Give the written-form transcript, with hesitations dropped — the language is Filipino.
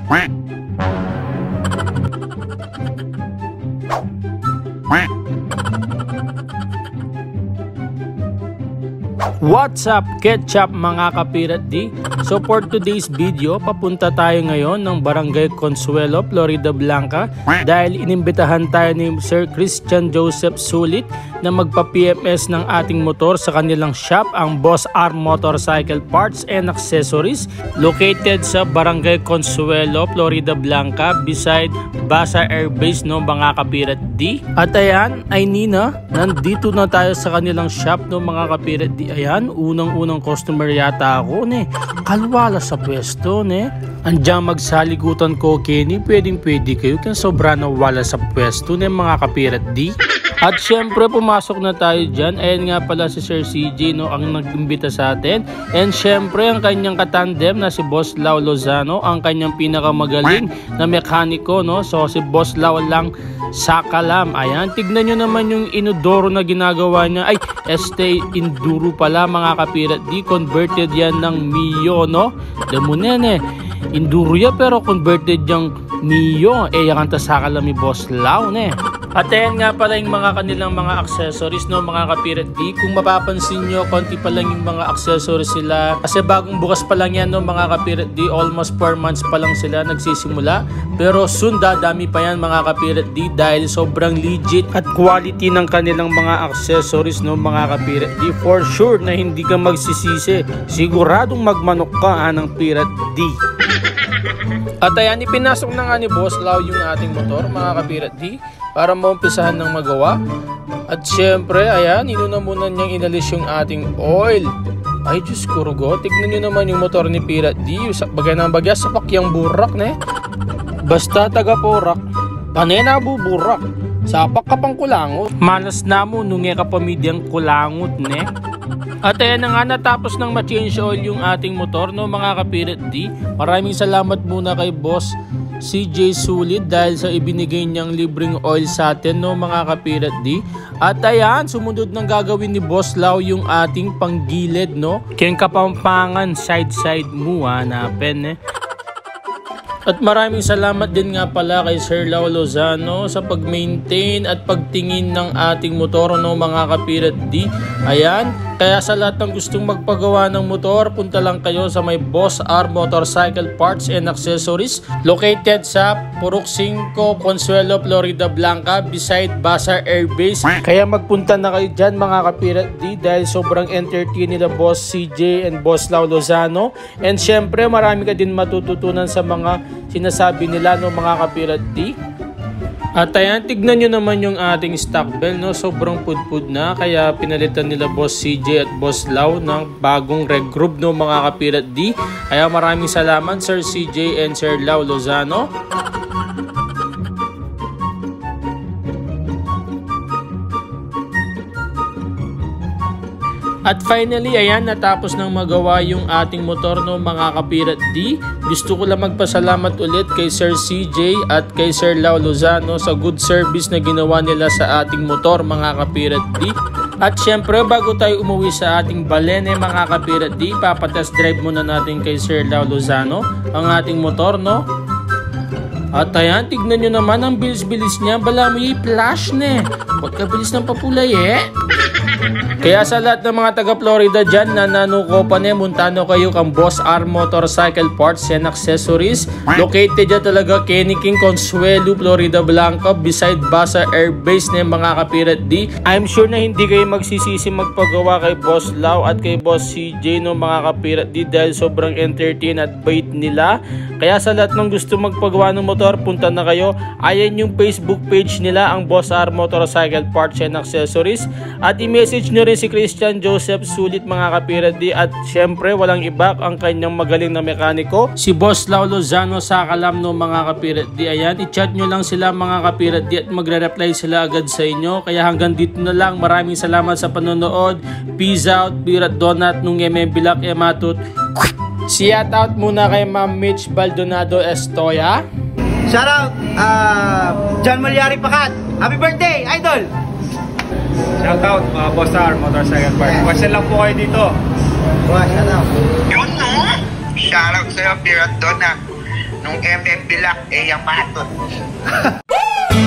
What's up, ketchup mga kapirat D? So for today's video, papunta tayo ngayon ng Barangay Consuelo, Florida Blanca dahil inimbitahan tayo ni Sir Christian Joseph Sulit na magpa-PMS ng ating motor sa kanilang shop, ang Boss R Motorcycle Parts and Accessories, located sa Barangay Consuelo, Florida Blanca beside Basa Air Base, no mga kapirat D. At ayan, ay Nina, nandito na tayo sa kanilang shop, no mga kapirat D. Ayan, unang-unang customer yata ako, ne. Kalwala sa pwesto, ne. Andiyan magsaligutan ko, Kenny, pwedeng-pwede kayo kaya sobra na wala sa pwesto, ne mga kapirat D. At syempre pumasok na tayo dyan. Ayan nga pala si Sir CJ, no, ang nag-imbita sa atin. And syempre ang kanyang katandem na si Boss Lau Lozano, ang kanyang pinakamagaling na mekaniko, no. So si Boss Lau lang Sakalam. Ayan, tignan nyo naman yung inodoro na ginagawa niya. Ay, Este Enduro pala mga kapirat D. Converted yan ng Mio, no. Damunin eh. Enduro ya pero converted yung Mio. Eh, yung kanta Sakalam ni Boss Lau, ne. At ayan nga pala yung mga kanilang mga accessories, no mga kapirat D. Kung mapapansin nyo, konti pa lang yung mga accessories sila. Kasi bagong bukas pa lang yan, no mga kapirat D. Almost 4 months pa lang sila nagsisimula. Pero soon dadami pa yan mga kapirat D dahil sobrang legit at quality ng kanilang mga accessories, no mga kapirat D. For sure na hindi ka magsisisi. Siguradong magmanok ka ng Pirat D. At ayan, ipinasok na nga ni Boss Lau yung ating motor mga kapirat D para maumpisahan ng magawa. At syempre, ayan, inuna muna niyang inalis yung ating oil. Ay, Diyos ko rugo, tignan nyo naman yung motor ni Pirat D. Bagay ng bagay, sapak yung burak, ne. Basta taga porak, panay na buburak. Sapak ka pang kulangot. Malas na mo, nungi ka pa midyang kulangot, ne. At ayan na nga, natapos ng ma-change oil yung ating motor, no mga kapirat D. Maraming salamat muna kay Boss CJ Sulit dahil sa ibinigay niyang libreng oil sa atin, no mga kapirat D. At ayan, sumunod ng gagawin ni Boss Lau yung ating panggilid, no. Kaya kapampangan side mo hanapin, eh. At maraming salamat din nga pala kay Sir Lau Lozano sa pag-maintain at pagtingin ng ating motor, no mga kapirat D. Ayan, kaya sa lahat ng gustong magpagawa ng motor, punta lang kayo sa may Boss R Motorcycle Parts and Accessories located sa Purok 5, Consuelo, Florida Blanca beside Basa Air Base. Kaya magpunta na kayo dyan mga kapirat D dahil sobrang entertain nila Boss CJ and Boss Lau Lozano. And syempre marami ka din matututunan sa mga sinasabi nila, no mga kapirat D. At ayan, tignan nyo naman yung ating stock bell, no. Sobrang pudpud na, kaya pinalitan nila Boss CJ at Boss Lau ng bagong regroup, no mga kapirat D. Kaya maraming salamat Sir CJ and Sir Lau Lozano. At finally, ayan, natapos nang magawa yung ating motor, no mga kapirat D. Gusto ko lang magpasalamat ulit kay Sir CJ at kay Sir Lau Lozano sa good service na ginawa nila sa ating motor mga kapirat D. At syempre, bago tayo umuwi sa ating balene mga kapirat D, papatest drive muna natin kay Sir Lau Lozano ang ating motor, no. At ayan, tignan nyo naman ang bilis-bilis niya. Bala mo yung flash, ne. Huwag ka bilis ng papulay, eh. Kaya sa lahat ng mga taga Florida dyan na nanukopan, muntano kayo kang Boss R Motorcycle Parts and Accessories. Located dyan talaga Kenny King, Consuelo, Florida Blanca beside Basa Air Base na mga kapirat D. I'm sure na hindi kayo magsisisi magpagawa kay Boss Lau at kay Boss CJ, no mga kapirat D dahil sobrang entertain at bait nila. Kaya sa lahat ng gusto magpagawa ng motor, punta na kayo. Ayan yung Facebook page nila, ang Boss R Motorcycle Parts and Accessories. At i-message nyo rin si Christian Joseph Sulit mga kapirat D. At syempre walang iba ang kanyang magaling na mekaniko, si Boss Lau Lozano Sakalam, no mga kapirat D. Ayan, i-chat nyo lang sila mga kapirat D at magre-reply sila agad sa inyo. Kaya hanggang dito na lang. Maraming salamat sa panonood. Peace out, Pirat Donut, nung bilak ematut. Shout out muna kay Ma'am Mitch Baldonado Estoya. Shout out John Malyari Pakat. Happy birthday, idol! Shout out Boss R Motorcycle Park. Question lang po kayo dito. Shout out. Yun no? Shout out sa'yo, Pirat Donut. nung MF Bilak, yung patot.